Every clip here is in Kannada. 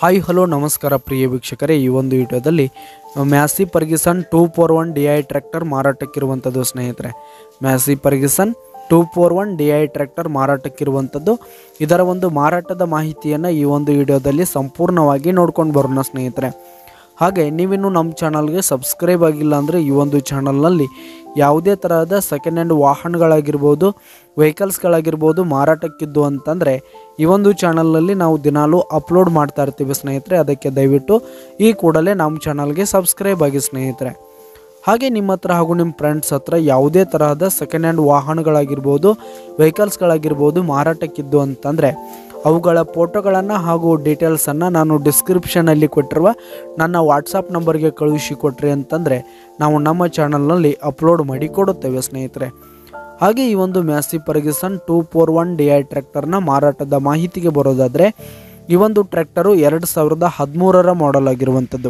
ಹಾಯ್ ಹಲೋ ನಮಸ್ಕಾರ ಪ್ರಿಯ ವೀಕ್ಷಕರೇ, ಈ ಒಂದು ವಿಡಿಯೋದಲ್ಲಿ ಮ್ಯಾಸಿ ಫರ್ಗ್ಯೂಸನ್ 241 DI ಟ್ರ್ಯಾಕ್ಟರ್ ಮಾರಾಟಕ್ಕಿರುವಂಥದ್ದು ಸ್ನೇಹಿತರೆ. ಮ್ಯಾಸಿ ಫರ್ಗ್ಯೂಸನ್ 241 DI ಟ್ರ್ಯಾಕ್ಟರ್ ಮಾರಾಟಕ್ಕಿರುವಂಥದ್ದು. ಇದರ ಒಂದು ಮಾರಾಟದ ಮಾಹಿತಿಯನ್ನು ಈ ಒಂದು ವಿಡಿಯೋದಲ್ಲಿ ಸಂಪೂರ್ಣವಾಗಿ ನೋಡ್ಕೊಂಡು ಬರೋಣ ಸ್ನೇಹಿತರೆ. ಹಾಗೆ ನೀವಿನ್ನು ನಮ್ಮ ಚಾನಲ್ಗೆ ಸಬ್ಸ್ಕ್ರೈಬ್ ಆಗಿಲ್ಲ ಅಂದರೆ ಈ ಒಂದು ಚಾನಲ್ನಲ್ಲಿ ಯಾವುದೇ ತರಹದ ಸೆಕೆಂಡ್ ಹ್ಯಾಂಡ್ ವಾಹನಗಳಾಗಿರ್ಬೋದು, ವೆಹಿಕಲ್ಸ್ಗಳಾಗಿರ್ಬೋದು ಮಾರಾಟಕ್ಕಿದ್ದು ಅಂತಂದರೆ ಈ ಒಂದು ಚಾನಲ್ನಲ್ಲಿ ನಾವು ದಿನಾಲೂ ಅಪ್ಲೋಡ್ ಮಾಡ್ತಾ ಇರ್ತೀವಿ ಸ್ನೇಹಿತರೆ. ಅದಕ್ಕೆ ದಯವಿಟ್ಟು ಈ ಕೂಡಲೇ ನಮ್ಮ ಚಾನಲ್ಗೆ ಸಬ್ಸ್ಕ್ರೈಬ್ ಆಗಿ ಸ್ನೇಹಿತರೆ. ಹಾಗೆ ನಿಮ್ಮ ಹತ್ರ ಹಾಗೂ ನಿಮ್ಮ ಫ್ರೆಂಡ್ಸ್ ಹತ್ರ ಯಾವುದೇ ತರಹದ ಸೆಕೆಂಡ್ ಹ್ಯಾಂಡ್ ವಾಹನಗಳಾಗಿರ್ಬೋದು, ವೆಹಿಕಲ್ಸ್ಗಳಾಗಿರ್ಬೋದು ಮಾರಾಟಕ್ಕಿದ್ದು ಅಂತಂದರೆ ಅವುಗಳ ಫೋಟೋಗಳನ್ನು ಹಾಗೂ ಡೀಟೇಲ್ಸನ್ನು ನಾನು ಡಿಸ್ಕ್ರಿಪ್ಷನಲ್ಲಿ ಕೊಟ್ಟಿರುವ ನನ್ನ ವಾಟ್ಸಪ್ ನಂಬರ್ಗೆ ಕಳುಹಿಸಿಕೊಟ್ರಿ ಅಂತಂದರೆ ನಾವು ನಮ್ಮ ಚಾನಲ್ನಲ್ಲಿ ಅಪ್ಲೋಡ್ ಮಾಡಿ ಕೊಡುತ್ತೇವೆ ಸ್ನೇಹಿತರೆ. ಹಾಗೆ ಈ ಒಂದು ಮ್ಯಾಸಿ ಫರ್ಗ್ಯೂಸನ್ 241 DI ಟ್ರ್ಯಾಕ್ಟರ್ನ ಮಾರಾಟದ ಮಾಹಿತಿಗೆ ಬರೋದಾದರೆ, ಈ ಒಂದು ಟ್ರ್ಯಾಕ್ಟರು 2013 ಮಾಡೆಲ್ ಆಗಿರುವಂಥದ್ದು.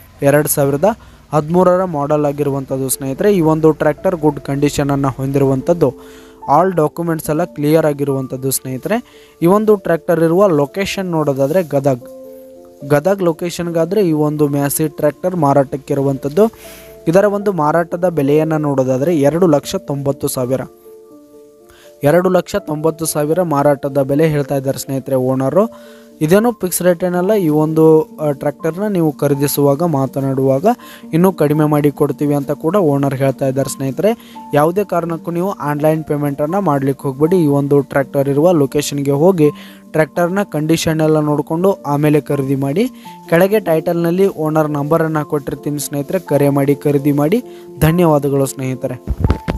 2013 ಮಾಡೆಲ್ ಆಗಿರುವಂಥದ್ದು ಸ್ನೇಹಿತರೆ. ಈ ಒಂದು ಟ್ರ್ಯಾಕ್ಟರ್ ಗುಡ್ ಕಂಡೀಷನನ್ನು ಹೊಂದಿರುವಂಥದ್ದು. ಆಲ್ ಡಾಕ್ಯುಮೆಂಟ್ಸ್ ಎಲ್ಲ ಕ್ಲಿಯರ್ ಆಗಿರುವಂಥದ್ದು ಸ್ನೇಹಿತರೆ. ಈ ಒಂದು ಟ್ರ್ಯಾಕ್ಟರ್ ಇರುವ ಲೊಕೇಶನ್ ನೋಡೋದಾದರೆ ಗದಗ್ ಲೊಕೇಶನ್ಗಾದರೆ ಈ ಒಂದು ಮ್ಯಾಸಿ ಟ್ರ್ಯಾಕ್ಟರ್ ಮಾರಾಟಕ್ಕಿರುವಂಥದ್ದು. ಇದರ ಒಂದು ಮಾರಾಟದ ಬೆಲೆಯನ್ನು ನೋಡೋದಾದರೆ 2,90,000 2,90,000 ಮಾರಾಟದ ಬೆಲೆ ಹೇಳ್ತಾ ಇದ್ದಾರೆ ಸ್ನೇಹಿತರೆ ಓನರು. ಇದೇನೋ ಫಿಕ್ಸ್ ರೇಟ್ ಏನಲ್ಲ. ಈ ಒಂದು ಟ್ರ್ಯಾಕ್ಟರ್ನ ನೀವು ಖರೀದಿಸುವಾಗ ಮಾತನಾಡುವಾಗ ಇನ್ನೂ ಕಡಿಮೆ ಮಾಡಿ ಕೊಡ್ತೀವಿ ಅಂತ ಕೂಡ ಓನರ್ ಹೇಳ್ತಾ ಇದ್ದಾರೆ ಸ್ನೇಹಿತರೆ. ಯಾವುದೇ ಕಾರಣಕ್ಕೂ ನೀವು ಆನ್ಲೈನ್ ಪೇಮೆಂಟನ್ನು ಮಾಡಲಿಕ್ಕೆ ಹೋಗ್ಬೇಡಿ. ಈ ಒಂದು ಟ್ರ್ಯಾಕ್ಟರ್ ಇರುವ ಲೊಕೇಶನ್ಗೆ ಹೋಗಿ ಟ್ರ್ಯಾಕ್ಟರ್ನ ಕಂಡೀಷನ್ ಎಲ್ಲ ನೋಡಿಕೊಂಡು ಆಮೇಲೆ ಖರೀದಿ ಮಾಡಿ. ಕೆಳಗೆ ಟೈಟಲ್ನಲ್ಲಿ ಓನರ್ ನಂಬರನ್ನು ಕೊಟ್ಟಿರ್ತೀನಿ ಸ್ನೇಹಿತರೆ, ಕರೆ ಮಾಡಿ ಖರೀದಿ ಮಾಡಿ. ಧನ್ಯವಾದಗಳು ಸ್ನೇಹಿತರೆ.